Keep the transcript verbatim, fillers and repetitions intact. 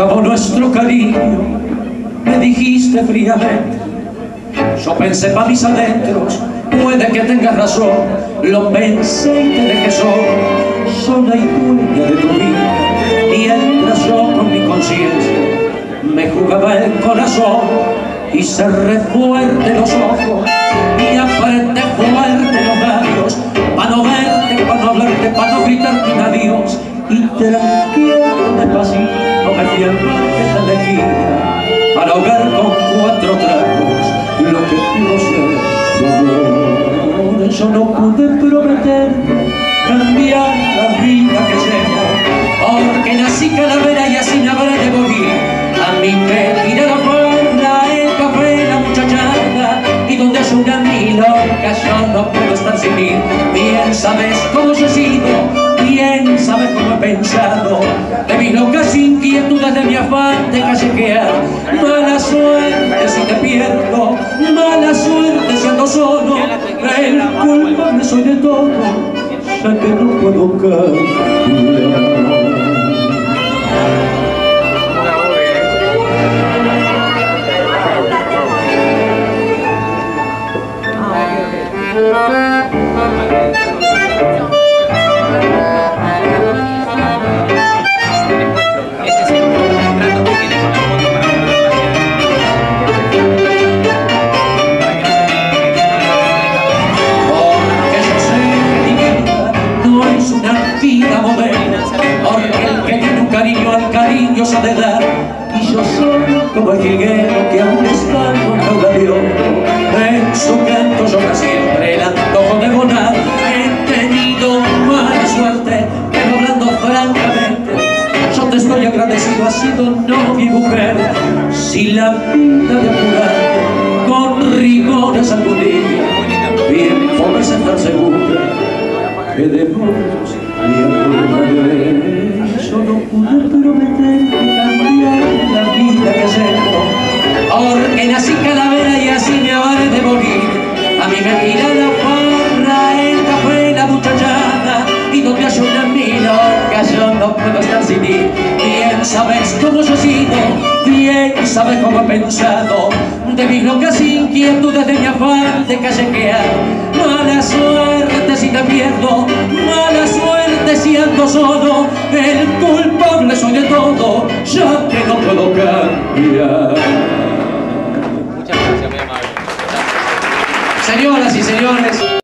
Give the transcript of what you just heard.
acabó nuestro cariño, me dijiste fríamente. Yo pensé pa' mis adentros, puede que tengas razón. Lo pensé y te dejé solo, sola y dueña de tu vida. Mientras yo con mi conciencia me jugaba el corazón y cerré fuerte los ojos y apreté fuerte los labios pa' no verte, pa' no hablarte, pa' no gritarte un adiós. Y tranquilo, despacito, me fui al parque de la esquina para ahogar con cuatro tragos lo que pudo ser tu amor. Yo no pude prometerte cambiar la vida que llevo, porque nací calavera y así me habré de morir. A mí me tira la falda, el café, la muchachada, y donde hay una milonga yo no puedo estar sin ir. Bien sabes cómo yo he sido, bien sabes cómo he pensado, de mis locas inquietudes, de mi afán de callejear. Mala suerte si te pierdo, mala suerte si ando solo, el culpable soy de todo, ya que no puedo cambiar. Cariño se ha de dar, y yo soy como el jilguero que aún está con un avión. En su canto llora siempre el antojo de volar. He tenido mala suerte, pero hablando francamente, yo te estoy agradecido, has sido novia y mujer. Si la vida de apurarte con rigores algún día, bien podés estar segura que de muchos y alguna vez yo no pude prometerte cambiar la vida que llevo, porque nací calavera y así me habré de morir. A mí me tira la farra, el café, la muchachada, y donde hay una milonga yo no puedo estar sin ir. Bien sabes cómo yo he sido, bien sabes cómo he pensado, de mis locas inquietudes, de mi afán de callejear. Mala suerte si te pierdo, mala suerte si ando solo, el culpable soy de todo, ya que no puedo cambiar. Muchas gracias, muy amable. Señoras y señores,